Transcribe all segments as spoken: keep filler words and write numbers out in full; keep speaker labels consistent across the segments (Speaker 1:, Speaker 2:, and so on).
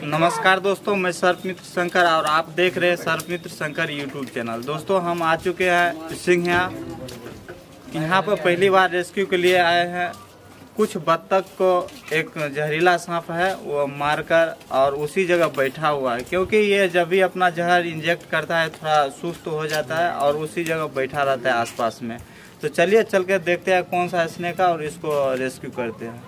Speaker 1: नमस्कार दोस्तों, मैं सर्पमित्र शंकर और आप देख रहे हैं सर्पमित्र शंकर यूट्यूब चैनल। दोस्तों हम आ चुके हैं सिंघिया। यहाँ पर पहली बार रेस्क्यू के लिए आए हैं। कुछ बत्तख को एक जहरीला सांप है वो मारकर और उसी जगह बैठा हुआ है, क्योंकि ये जब भी अपना जहर इंजेक्ट करता है थोड़ा सुस्त हो जाता है और उसी जगह बैठा रहता है आसपास में। तो चलिए चल के देखते हैं कौन सा स्नेक है और इसको रेस्क्यू करते हैं।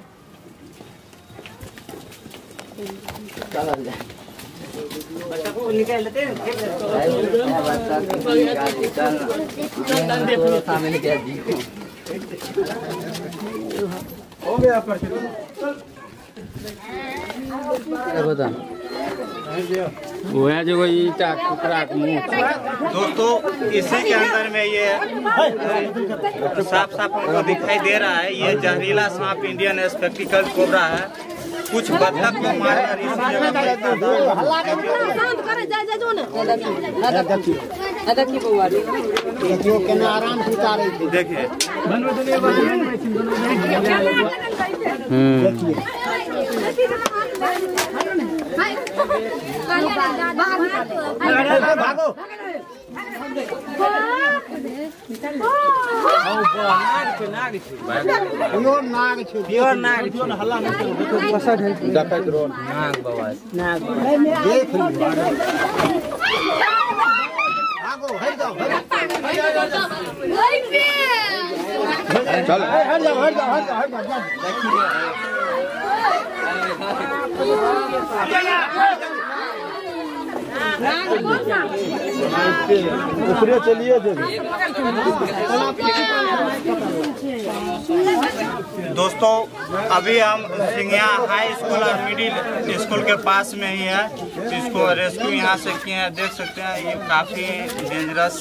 Speaker 2: हो गया पर बता वो है जो ईटा टुकड़ा
Speaker 1: दोस्तों इसी के अंदर में ये साफ साफ हमको दिखाई दे रहा है। ये जहरीला सांप इंडियन स्पेक्टिकल कोबरा है। कुछ बत्तख को मारकर इसी जगह आराम से उतारे थे। देखिए भागो
Speaker 2: चलो हट जाओ हट जाओ हट जाओ ऊपरे चलिए
Speaker 1: दोस्तों अभी हम सिंघिया हाई स्कूल और मिडिल स्कूल के पास में ही है। इसको रेस्क्यू यहाँ से किए हैं, देख सकते हैं। ये काफी डेंजरस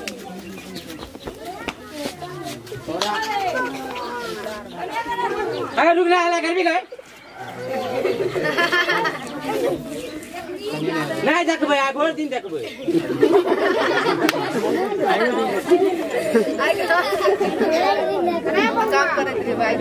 Speaker 2: अगर रुक रहा है घर भी गए नहीं देखबे आ भोर दिन देखबे काम करत रे भाई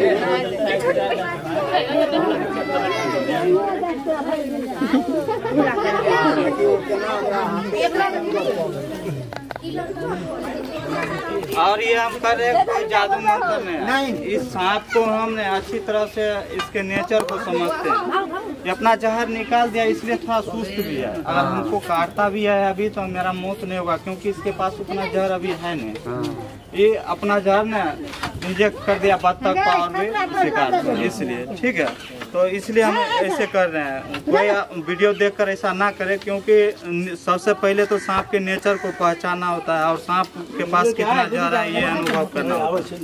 Speaker 1: और ये हम कर रहे हैं कोई जादू मंत्र नहीं। इस सांप को हमने अच्छी तरह से इसके नेचर को समझते हैं। ये अपना जहर निकाल दिया इसलिए थोड़ा सुस्त भी है। अगर हमको काटता भी है अभी तो मेरा मौत नहीं होगा, क्योंकि इसके पास उतना जहर अभी है नहीं। ये अपना जहर ने इंजेक्ट कर दिया बत्तख का और भी शिकार को, इसलिए ठीक है। तो इसलिए हम ऐसे कर रहे हैं। कोई वीडियो देखकर ऐसा ना करे, क्योंकि सबसे पहले तो सांप के नेचर को पहचानना होता है और सांप के पास कितना जहर है ये अनुभव करना होता है।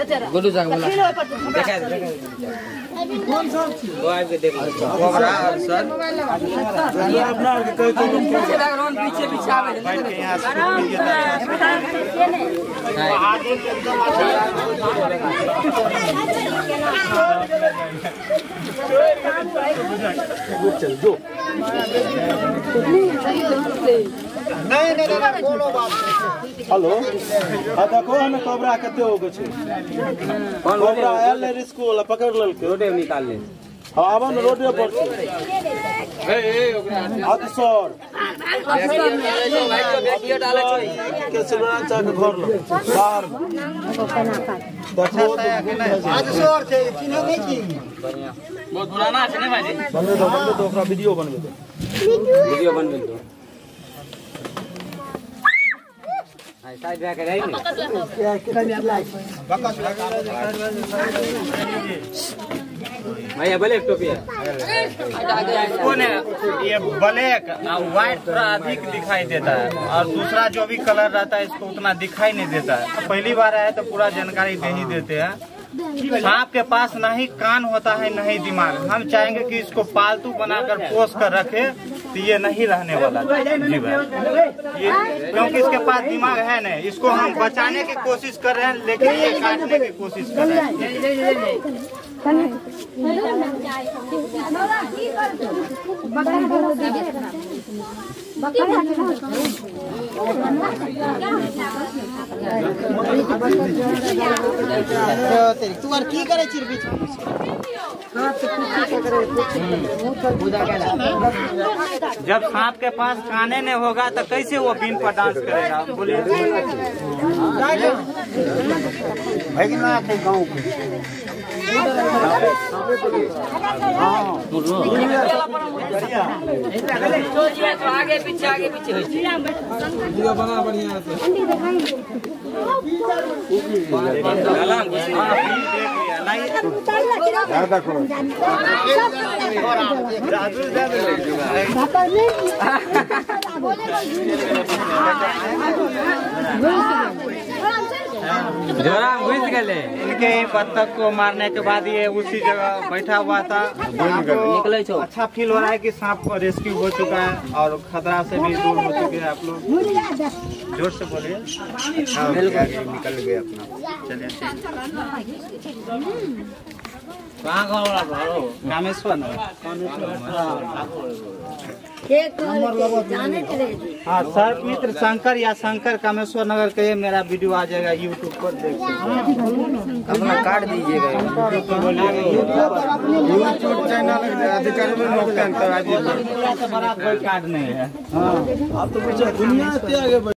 Speaker 2: चल जो
Speaker 1: नहीं नहीं नहीं बोलो बात।
Speaker 2: हेलो हाँ देखो हमें कोबरा कते हो गए कोबरा आयल रिस्क वाला पकड़ ललके रोडे निकाल ले। हाँ अब हम रोडे पर ए ए हाथ सर कैसे बना चाह के घर लो बाहर देखो
Speaker 1: आज सर से चिन्ह नहीं की
Speaker 2: बढ़िया बहुत पुराना है ना भाई। बनवे दो बनवे दो ओकरा वीडियो बनवे दो वीडियो बनवे दो साइड रह के रही भैया ब्लैक टोपी है
Speaker 1: कौन है ये ब्लैक व्हाइट थोड़ा अधिक दिखाई देता है और दूसरा जो भी कलर रहता है इसको उतना दिखाई नहीं देता है। पहली बार आया तो पूरा जानकारी दे ही देते हैं। सांप के पास न ही कान होता है न ही दिमाग। हम चाहेंगे कि इसको पालतू बनाकर पोस कर रखे, तो ये नहीं रहने वाला जीव है ये, क्योंकि इसके पास दिमाग है नहीं। इसको हम बचाने की कोशिश कर रहे हैं, लेकिन ये काटने की कोशिश कर रहे हैं।
Speaker 3: तू और की करे चिर बीच
Speaker 1: जब सांप के पास काने नहीं होगा तो कैसे वो बीन पर डांस करेगा? बोलिए
Speaker 3: गाँव
Speaker 4: आगे पीछे आगे पीछे
Speaker 2: बना बढ़िया
Speaker 4: जोरा घुस गए।
Speaker 1: इनके बत्तख को मारने के बाद ये उसी जगह बैठा हुआ था।
Speaker 4: निकले छो।
Speaker 1: अच्छा फील हो रहा है कि सांप को रेस्क्यू हो चुका है और खतरा से भी दूर हो चुके हैं आप लोग। जोर से बोलिए। निकल गए अपना। चलिए कामेश्वर हाँ सर मित्र शंकर या शंकर कामेश्वर नगर के मेरा वीडियो आ जाएगा यूट्यूब पर, देख सकते
Speaker 4: अपना काट दीजिएगा।
Speaker 1: यूट्यूब चैनल अधिकारी में बड़ा कोई कार्ड नहीं है।
Speaker 2: आप तो दुनिया